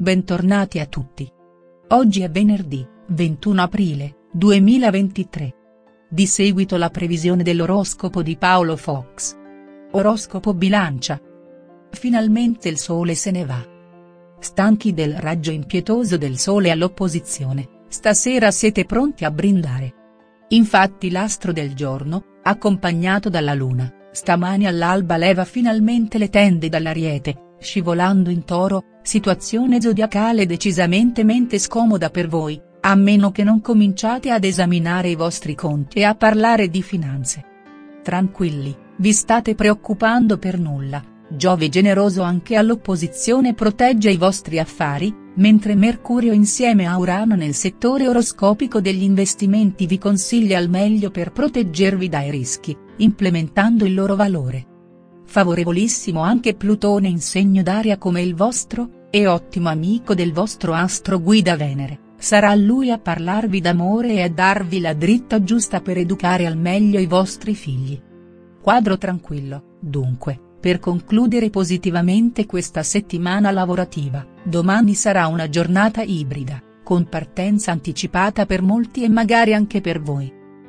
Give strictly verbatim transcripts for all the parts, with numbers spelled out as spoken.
bentornati a tutti. Oggi è venerdì, ventuno aprile, duemilaventitré. Di seguito la previsione dell'oroscopo di Paolo Fox. Oroscopo Bilancia. Finalmente il sole se ne va. Stanchi del raggio impietoso del sole all'opposizione, stasera siete pronti a brindare. Infatti l'astro del giorno, accompagnato dalla luna, stamani all'alba leva finalmente le tende dall'Ariete, scivolando in Toro, situazione zodiacale decisamente mente scomoda per voi, a meno che non cominciate ad esaminare i vostri conti e a parlare di finanze. Tranquilli, vi state preoccupando per nulla, Giove generoso anche all'opposizione protegge i vostri affari, mentre Mercurio insieme a Urano nel settore oroscopico degli investimenti vi consiglia al meglio per proteggervi dai rischi, implementando il loro valore. Favorevolissimo anche Plutone in segno d'aria come il vostro, e ottimo amico del vostro astro guida Venere, sarà lui a parlarvi d'amore e a darvi la dritta giusta per educare al meglio i vostri figli. Quadro tranquillo, dunque, per concludere positivamente questa settimana lavorativa, domani sarà una giornata ibrida, con partenza anticipata per molti e magari anche per voi.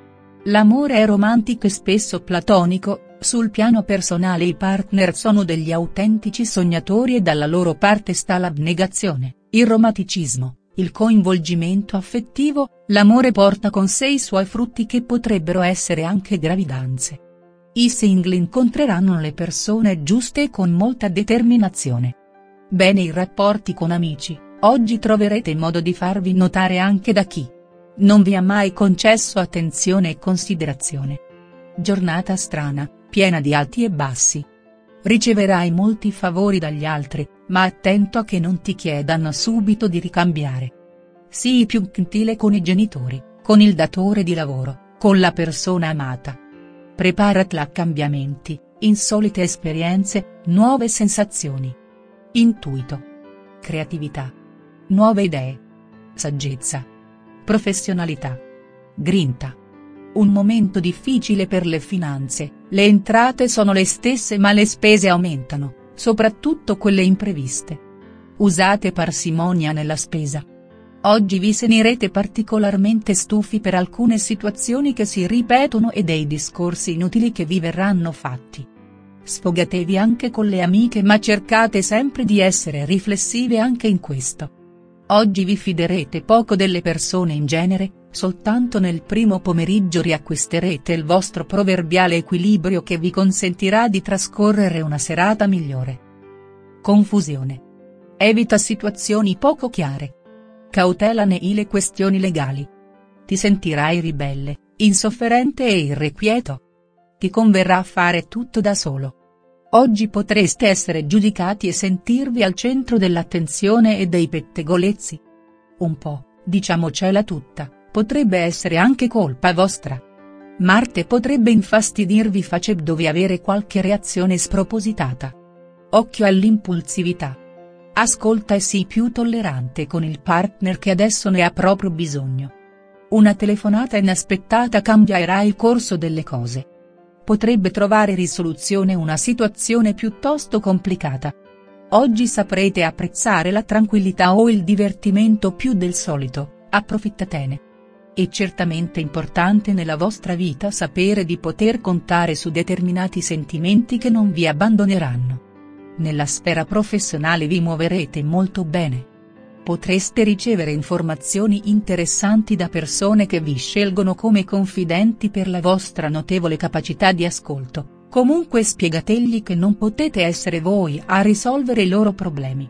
L'amore è romantico e spesso platonico. Sul piano personale i partner sono degli autentici sognatori e dalla loro parte sta l'abnegazione, il romanticismo, il coinvolgimento affettivo, l'amore porta con sé i suoi frutti che potrebbero essere anche gravidanze. I single incontreranno le persone giuste e con molta determinazione. Bene i rapporti con amici, oggi troverete modo di farvi notare anche da chi non vi ha mai concesso attenzione e considerazione. Giornata strana, piena di alti e bassi. Riceverai molti favori dagli altri, ma attento a che non ti chiedano subito di ricambiare. Sii più gentile con i genitori, con il datore di lavoro, con la persona amata. Preparati a cambiamenti, insolite esperienze, nuove sensazioni. Intuito. Creatività. Nuove idee. Saggezza. Professionalità. Grinta. Un momento difficile per le finanze, le entrate sono le stesse ma le spese aumentano, soprattutto quelle impreviste. Usate parsimonia nella spesa. Oggi vi sentirete particolarmente stufi per alcune situazioni che si ripetono e dei discorsi inutili che vi verranno fatti. Sfogatevi anche con le amiche ma cercate sempre di essere riflessive anche in questo. Oggi vi fiderete poco delle persone in genere, soltanto nel primo pomeriggio riacquisterete il vostro proverbiale equilibrio che vi consentirà di trascorrere una serata migliore. Confusione. Evita situazioni poco chiare. Cautela nelle questioni legali. Ti sentirai ribelle, insofferente e irrequieto. Ti converrà fare tutto da solo. Oggi potreste essere giudicati e sentirvi al centro dell'attenzione e dei pettegolezzi. Un po', diciamocela tutta, potrebbe essere anche colpa vostra. Marte potrebbe infastidirvi facendovi avere qualche reazione spropositata. Occhio all'impulsività. Ascolta e sii più tollerante con il partner che adesso ne ha proprio bisogno. Una telefonata inaspettata cambierà il corso delle cose. Potrebbe trovare risoluzione una situazione piuttosto complicata. Oggi saprete apprezzare la tranquillità o il divertimento più del solito, approfittatene. È certamente importante nella vostra vita sapere di poter contare su determinati sentimenti che non vi abbandoneranno. Nella sfera professionale vi muoverete molto bene. Potreste ricevere informazioni interessanti da persone che vi scelgono come confidenti per la vostra notevole capacità di ascolto, comunque spiegategli che non potete essere voi a risolvere i loro problemi.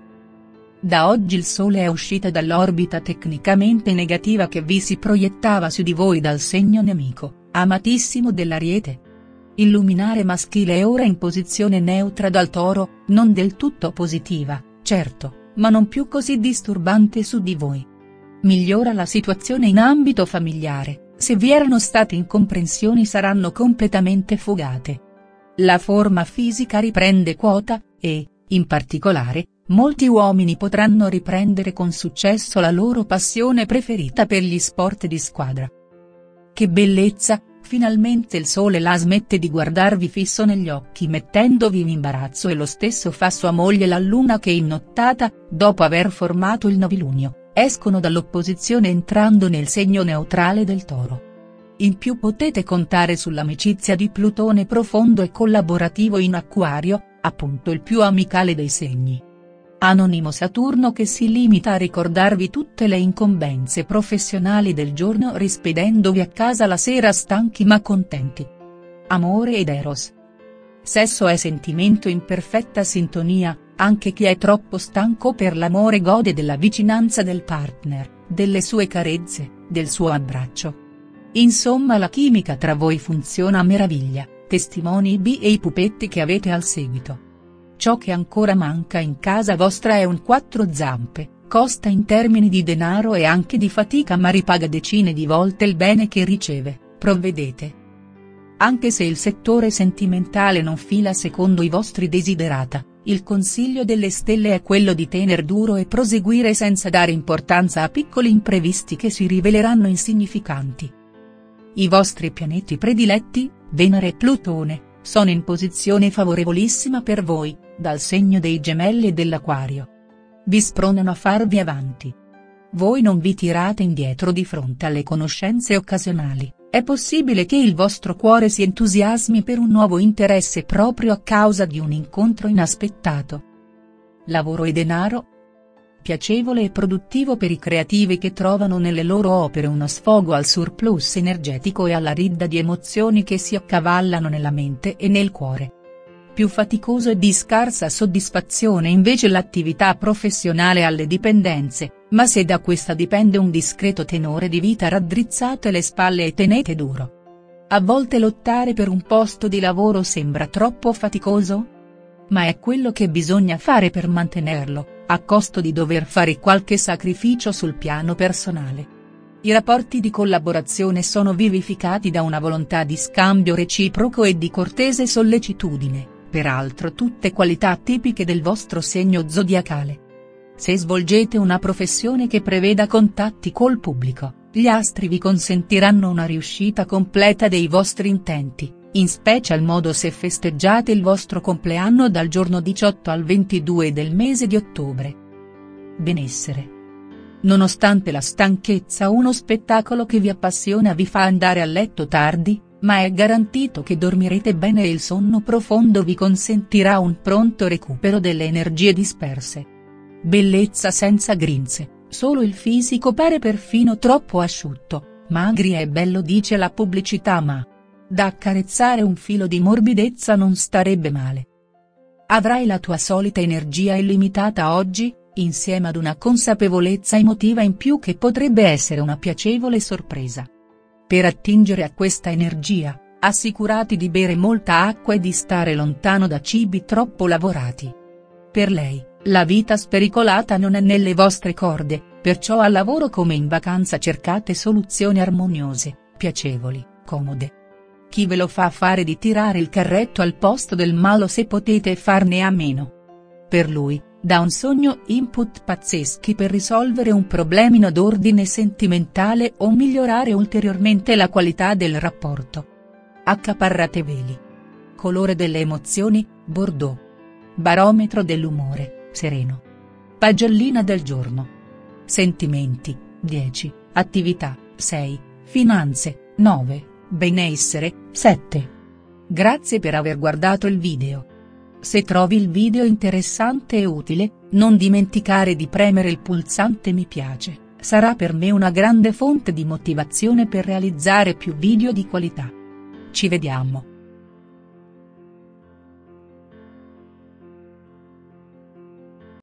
Da oggi il Sole è uscita dall'orbita tecnicamente negativa che vi si proiettava su di voi dal segno nemico, amatissimo dell'Ariete. Il luminare maschile è ora in posizione neutra dal Toro, non del tutto positiva, certo, ma non più così disturbante su di voi. Migliora la situazione in ambito familiare, se vi erano state incomprensioni saranno completamente fugate. La forma fisica riprende quota, e, in particolare, molti uomini potranno riprendere con successo la loro passione preferita per gli sport di squadra. Che bellezza, Finalmente il sole la smette di guardarvi fisso negli occhi mettendovi in imbarazzo e lo stesso fa sua moglie la luna che in nottata, dopo aver formato il novilunio, escono dall'opposizione entrando nel segno neutrale del Toro. In più potete contare sull'amicizia di Plutone profondo e collaborativo in Acquario, appunto il più amicale dei segni. Anonimo Saturno che si limita a ricordarvi tutte le incombenze professionali del giorno rispedendovi a casa la sera stanchi ma contenti. Amore ed Eros. Sesso è sentimento in perfetta sintonia, anche chi è troppo stanco per l'amore gode della vicinanza del partner, delle sue carezze, del suo abbraccio. Insomma la chimica tra voi funziona a meraviglia, testimoni i bi e i pupetti che avete al seguito. Ciò che ancora manca in casa vostra è un quattro zampe, costa in termini di denaro e anche di fatica ma ripaga decine di volte il bene che riceve, provvedete. Anche se il settore sentimentale non fila secondo i vostri desiderata, il consiglio delle stelle è quello di tener duro e proseguire senza dare importanza a piccoli imprevisti che si riveleranno insignificanti. I vostri pianeti prediletti, Venere e Plutone, sono in posizione favorevolissima per voi, dal segno dei Gemelli e dell'Acquario. Vi spronano a farvi avanti. Voi non vi tirate indietro di fronte alle conoscenze occasionali, è possibile che il vostro cuore si entusiasmi per un nuovo interesse proprio a causa di un incontro inaspettato. Lavoro e denaro? Piacevole e produttivo per i creativi che trovano nelle loro opere uno sfogo al surplus energetico e alla ridda di emozioni che si accavallano nella mente e nel cuore. Più faticoso e di scarsa soddisfazione invece l'attività professionale alle dipendenze, ma se da questa dipende un discreto tenore di vita raddrizzate le spalle e tenete duro. A volte lottare per un posto di lavoro sembra troppo faticoso? Ma è quello che bisogna fare per mantenerlo, a costo di dover fare qualche sacrificio sul piano personale. I rapporti di collaborazione sono vivificati da una volontà di scambio reciproco e di cortese sollecitudine, peraltro tutte qualità tipiche del vostro segno zodiacale. Se svolgete una professione che preveda contatti col pubblico, gli astri vi consentiranno una riuscita completa dei vostri intenti, in special modo se festeggiate il vostro compleanno dal giorno diciotto al ventidue del mese di ottobre. Benessere. Nonostante la stanchezza uno spettacolo che vi appassiona vi fa andare a letto tardi, ma è garantito che dormirete bene e il sonno profondo vi consentirà un pronto recupero delle energie disperse. Bellezza senza grinze, solo il fisico pare perfino troppo asciutto, magri è bello dice la pubblicità ma da accarezzare un filo di morbidezza non starebbe male. Avrai la tua solita energia illimitata oggi, insieme ad una consapevolezza emotiva in più che potrebbe essere una piacevole sorpresa. Per attingere a questa energia, assicurati di bere molta acqua e di stare lontano da cibi troppo lavorati. Per lei, la vita spericolata non è nelle vostre corde, perciò al lavoro come in vacanza cercate soluzioni armoniose, piacevoli, comode. Chi ve lo fa fare di tirare il carretto al posto del malo se potete farne a meno? Per lui, da un sogno input pazzeschi per risolvere un problemino d'ordine sentimentale o migliorare ulteriormente la qualità del rapporto. Accaparrateveli. Colore delle emozioni, Bordeaux. Barometro dell'umore, sereno. Pagellina del giorno. Sentimenti, dieci, attività, sei, finanze, nove. Benessere, sette. Grazie per aver guardato il video. Se trovi il video interessante e utile, non dimenticare di premere il pulsante mi piace, sarà per me una grande fonte di motivazione per realizzare più video di qualità. Ci vediamo.